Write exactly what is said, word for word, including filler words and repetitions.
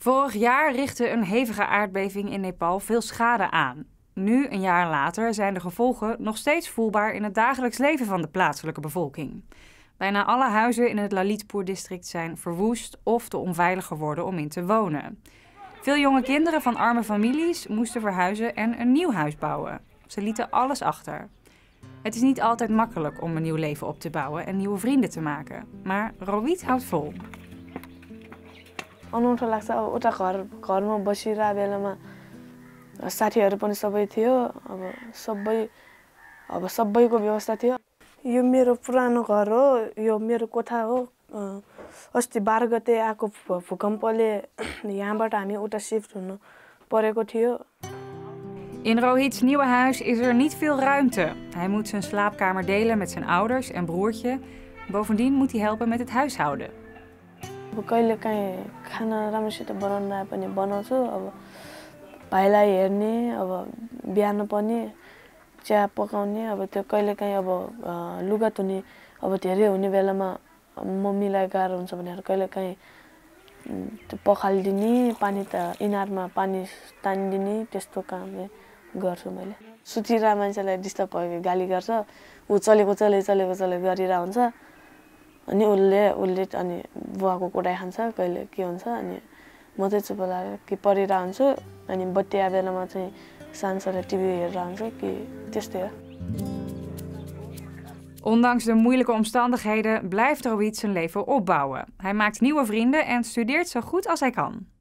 Vorig jaar richtte een hevige aardbeving in Nepal veel schade aan. Nu, een jaar later, zijn de gevolgen nog steeds voelbaar in het dagelijks leven van de plaatselijke bevolking. Bijna alle huizen in het Lalitpur-district zijn verwoest of te onveilig geworden om in te wonen. Veel jonge kinderen van arme families moesten verhuizen en een nieuw huis bouwen. Ze lieten alles achter. Het is niet altijd makkelijk om een nieuw leven op te bouwen en nieuwe vrienden te maken. Maar Rohit houdt vol. अनौठो लाग्छ अब उता घर घरमा बसिरहेको बेलामा साथीहरू पनि सबै थियो अब सबै अब सबैको व्यवस्था थियो यो मेरो पुरानो घर हो यो मेरो कोठा हो अस्ति बाह्र गते आएको भूकम्पले यहाँबाट हामी उता शिफ्ट हुनु परेको थियो. In Rohits nieuwe huis is er niet veel ruimte. Hij moet zijn slaapkamer delen met zijn ouders en broertje. Bovendien moet hij helpen met het huishouden. अब कहिलेकाहीँ खाना राम्रोसित बनाउन आए पनि बनाउँछु अब भाइलाई हेर्ने अब बिहान पनि चिया पकाउने अब त्यो कहिलेकाहीँ अब लुगा धुने अब धेरै हुने बेलामा मम्मीलाई गाह्रो हुन्छ भनेर कहिलेकाहीँ त्यो पखालिदिने पानी त इनारमा पानी तानिदिने त्यस्तो काम गर्छु मैले. सुतिरहेको मान्छेलाई डिस्टर्ब भयो गाली गर्छ ऊ चलेको चले चलेको चले गरिरहेको हुन्छ अनि उसले उसले अनि बुवाको कुटाइ खान्छ कहिले के हुन्छ अनि म चाहिँ चुप लागेर कि पढिरहेको हुन्छु अनि बत्ती आए बेलामा चाहिँ सानसानो टिभी हेरेर हुन्छु कि त्यस्तै हो. Ondanks de moeilijke omstandigheden blijft Rohit zijn leven opbouwen. Hij maakt nieuwe vrienden en studeert zo goed als hij kan.